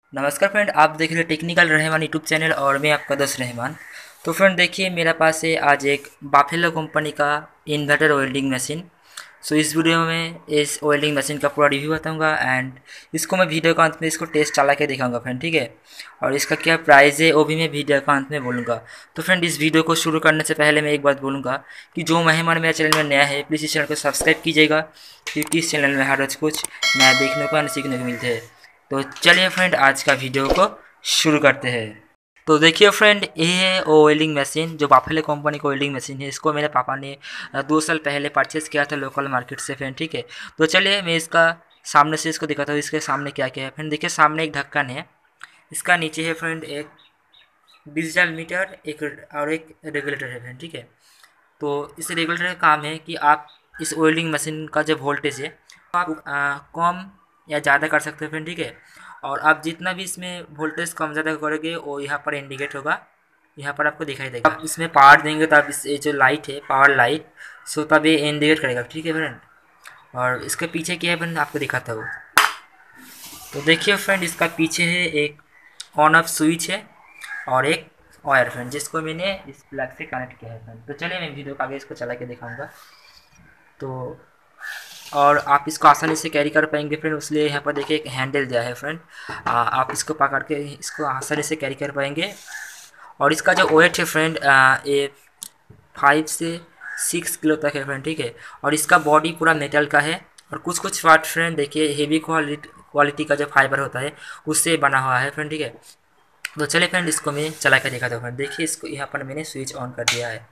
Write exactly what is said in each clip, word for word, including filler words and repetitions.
नमस्कार फ्रेंड, आप देख रहे हैं टेक्निकल रहमान यूट्यूब चैनल और मैं आपका दोस्त रहमान। तो फ्रेंड देखिए, मेरे पास है आज एक बाफेलो कंपनी का इन्वर्टर वेल्डिंग मशीन। सो इस वीडियो में इस वेल्डिंग मशीन का पूरा रिव्यू बताऊंगा एंड इसको मैं वीडियो के अंत में इसको टेस्ट चला के दिखाऊंगा फ्रेंड, ठीक है। और इसका क्या प्राइस है वो भी मैं वीडियो के अंत में बोलूँगा। तो फ्रेंड इस वीडियो को शुरू करने से पहले मैं एक बात बोलूँगा कि जो मेहमान मेरे चैनल में नया है प्लीज़ इस चैनल को सब्सक्राइब कीजिएगा, क्योंकि इस चैनल में हर रोज़ कुछ नया देखने को और सीखने को मिलते हैं। तो चलिए फ्रेंड आज का वीडियो को शुरू करते हैं। तो देखिए फ्रेंड, ये है वो वेल्डिंग मशीन जो बाफेलो कंपनी का वेल्डिंग मशीन है। इसको मेरे पापा ने अ, दो साल पहले परचेज़ किया था लोकल मार्केट से फ्रेंड, ठीक है। तो चलिए मैं इसका सामने से इसको दिखाता हूँ, इसके सामने क्या क्या है फ्रेंड। देखिए सामने एक ढक्कन है, इसका नीचे है फ्रेंड एक डिजिटल मीटर, एक और एक रेगुलेटर है फ्रेंड, ठीक है। तो इस रेगुलेटर का काम है कि आप इस वेल्डिंग मशीन का जो वोल्टेज है आप आ, कम या ज़्यादा कर सकते हैं फ्रेंड, ठीक है। और आप जितना भी इसमें वोल्टेज कम ज़्यादा करोगे वो यहाँ पर इंडिकेट होगा, यहाँ पर आपको दिखाई देगा। आप इसमें पावर देंगे तो आप इस ये जो लाइट है पावर लाइट, सो तब ये इंडिकेट करेगा, ठीक है फ्रेंड। और इसके पीछे क्या है फ्रेंड आपको दिखाता हूँ। तो देखिए फ्रेंड, इसका पीछे है एक ऑन ऑफ स्विच है और एक वायर फ्रेंड, जिसको मैंने इस प्लग से कनेक्ट किया है फ्रेंड। तो चलिए मैं वीडियो को आगे इसको चला के दिखाऊंगा। तो और आप इसको आसानी से कैरी कर पाएंगे फ्रेंड, इसलिए यहाँ पर देखिए एक हैंडल दिया है फ्रेंड। आ, आप इसको पकड़ के इसको आसानी से कैरी कर पाएंगे। और इसका जो वेट है फ्रेंड ये फाइव से सिक्स किलो तक है फ्रेंड, ठीक है। और इसका बॉडी पूरा मेटल का है और कुछ कुछ पार्ट फ्रेंड देखिए हेवी क्वालिटी क्वालिटी का जो फाइबर होता है उससे बना हुआ है फ्रेंड, ठीक है। तो चलिए फ्रेंड इसको मैं चला कर दिखाता हूँ फ्रेंड। देखिए इसको यहाँ पर मैंने स्विच ऑन कर दिया है।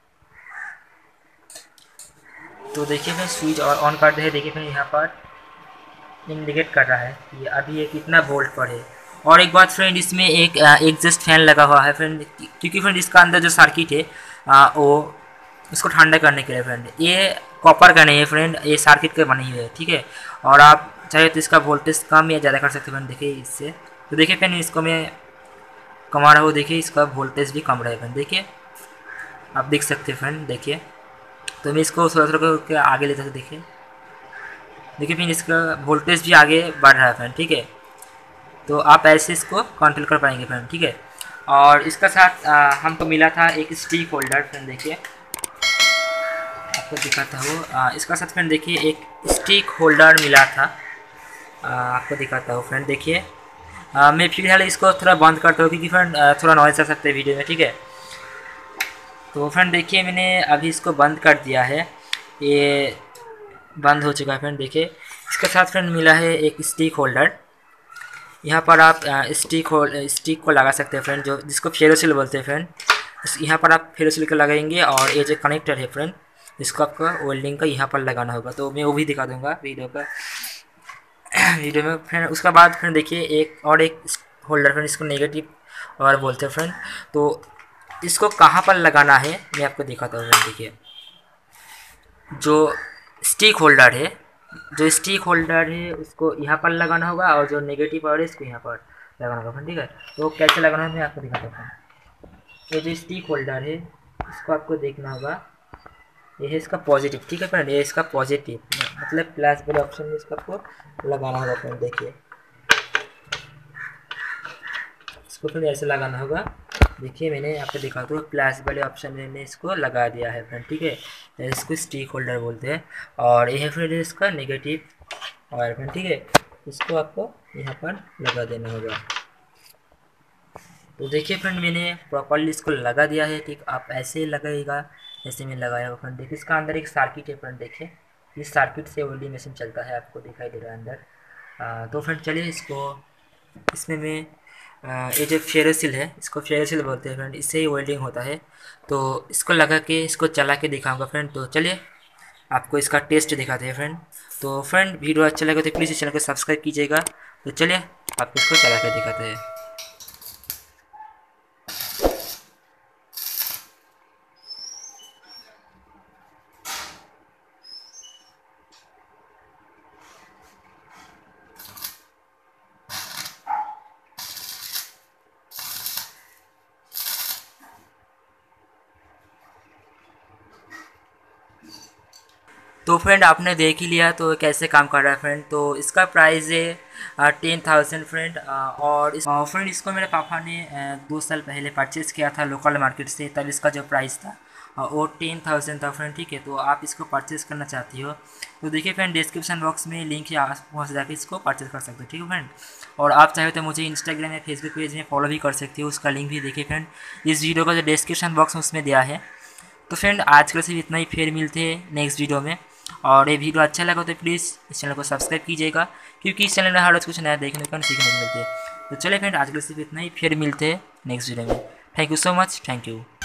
तो देखिए फ्रेंड स्विच और ऑन कर दिया है। देखिए फ्रेंड यहाँ पर इंडिकेट कर रहा है कि अभी ये कितना वोल्ट पर है। और एक बात फ्रेंड, इसमें एक एग्जस्ट फैन लगा हुआ है फ्रेंड, क्योंकि फ्रेंड इसका अंदर जो सर्किट है आ, वो इसको ठंडा करने के लिए फ्रेंड। ये कॉपर का नहीं है फ्रेंड, ये सर्किट के बनी हुई है, ठीक है। और आप चाहे तो इसका वोल्टेज कम या ज़्यादा कर सकते हैं फ्रेंड। देखिए इससे तो देखिए फ्रेंड इसको मैं कमा रहा हूँ, देखिए इसका वोल्टेज भी कम रहा है फ्रेंड, देखिए आप देख सकते हैं फ्रेंड। देखिए तो मैं इसको थोड़ा थोड़ा करके आगे लेता हूँ। देखिए देखिए फिर इसका वोल्टेज भी आगे बढ़ रहा है फ्रेंड, ठीक है। तो आप ऐसे इसको कंट्रोल कर पाएंगे फ्रेंड, ठीक है। और इसका साथ आ, हमको मिला था एक स्टिक होल्डर फ्रेंड। देखिए आपको दिखाता हूँ, आ, इसका साथ फ्रेंड देखिए एक स्टिक होल्डर मिला था। आ, आपको दिखाता हूँ फ्रेंड। देखिए आ, मैं फिलहाल इसको थोड़ा बंद करता हूँ, क्योंकि फ्रेंड थोड़ा नॉइज़ आ सकता है वीडियो में, ठीक है। तो फ्रेंड देखिए मैंने अभी इसको बंद कर दिया है, ये बंद हो चुका है फ्रेंड। देखिए इसके साथ फ्रेंड मिला है एक स्टिक होल्डर। यहाँ पर आप स्टिक होल्ड स्टिक को लगा सकते हैं फ्रेंड, जो जिसको फेरोसिल बोलते हैं फ्रेंड। यहाँ पर आप फेरोसिल को लगाएंगे और ये जो कनेक्टर है फ्रेंड इसको आपका वेल्डिंग का यहाँ पर लगाना होगा। तो मैं वो भी दिखा दूँगा वीडियो का वीडियो में फ्रेंड। उसके बाद फ्रेंड देखिए एक और एक होल्डर फ्रेंड, इसको नेगेटिव और बोलते हैं फ्रेंड। तो इसको कहाँ पर लगाना है मैं आपको दिखाता हूँ फ्रेंड। देखिए जो स्टिक होल्डर है जो स्टिक होल्डर है उसको यहाँ पर लगाना होगा, और जो नेगेटिव पावर है इसको यहाँ पर लगाना होगा, ठीक है। तो कैसे लगाना है मैं आपको दिखाता हूँ। ये जो स्टिक होल्डर है इसको आपको देखना होगा, ये है इसका पॉजिटिव, ठीक है फ्रेंड। ये इसका पॉजिटिव मतलब प्लस वाले ऑप्शन में इसको आपको लगाना होगा फ्रेंड। देखिए इसको फिर ऐसे लगाना होगा। देखिए मैंने आपको दिखाता हूँ, प्लस वाले ऑप्शन में मैंने इसको लगा दिया है फ्रेंड, ठीक है। इसको स्टिक होल्डर बोलते हैं। और ये है फिर इसका नेगेटिव वायर फ्रेंड, ठीक है। इसको आपको यहाँ पर लगा देना होगा। तो देखिए फ्रेंड मैंने प्रॉपरली इसको लगा दिया है, ठीक। आप ऐसे ही लगाइएगा जैसे मैं लगाया हुआ फ्रेंड। देखिए इसका अंदर एक सर्किट है फ्रेंड। देखिए इस सर्किट से वेल्डिंग मशीन चलता है, आपको दिखाई दे रहा है अंदर। आ, तो फ्रेंड चलिए इसको इसमें मैं आ, ये जो फेरोसिल है इसको फेरोसिल बोलते हैं फ्रेंड, इससे ही वेल्डिंग होता है। तो इसको लगा के इसको चला के दिखाऊंगा फ्रेंड। तो चलिए आपको इसका टेस्ट दिखाते हैं फ्रेंड। तो फ्रेंड वीडियो अच्छा लगे तो प्लीज़ इस चैनल को सब्सक्राइब कीजिएगा। तो चलिए आपको इसको चला के दिखाते हैं। तो फ्रेंड आपने देख ही लिया तो कैसे काम कर रहा है फ्रेंड। तो इसका प्राइस है टेन थाउजेंड फ्रेंड। और इस फ्रेंड इसको मेरे पापा ने अ, दो साल पहले परचेज़ किया था लोकल मार्केट से, तब इसका जो प्राइस था अ, वो टेन थाउजेंड था फ्रेंड। ठीक है, तो आप इसको परचेज़ करना चाहती हो तो देखिए फ्रेंड डिस्क्रिप्शन बॉक्स में लिंक है, आप वहाँ से जाकर इसको परचेज़ कर सकते हो। ठीक है फ्रेंड, और आप चाहे तो मुझे इंस्टाग्राम या फेसबुक पेज में फॉलो भी कर सकती हो, उसका लिंक भी देखिए फ्रेंड इस वीडियो का जो डिस्क्रिप्शन बॉक्स में उसमें दिया है। तो फ्रेंड आज के सिर्फ इतना ही, फिर मिलते हैं नेक्स्ट वीडियो में। और ये वीडियो अच्छा लगा तो प्लीज़ इस चैनल को सब्सक्राइब कीजिएगा, क्योंकि इस चैनल में हर रोज़ कुछ नया देखने को सीखने को मिलते हैं। तो चलिए फ्रेंड आज के सिर्फ इतना ही, फिर मिलते हैं नेक्स्ट वीडियो में। Thank you so much, thank you.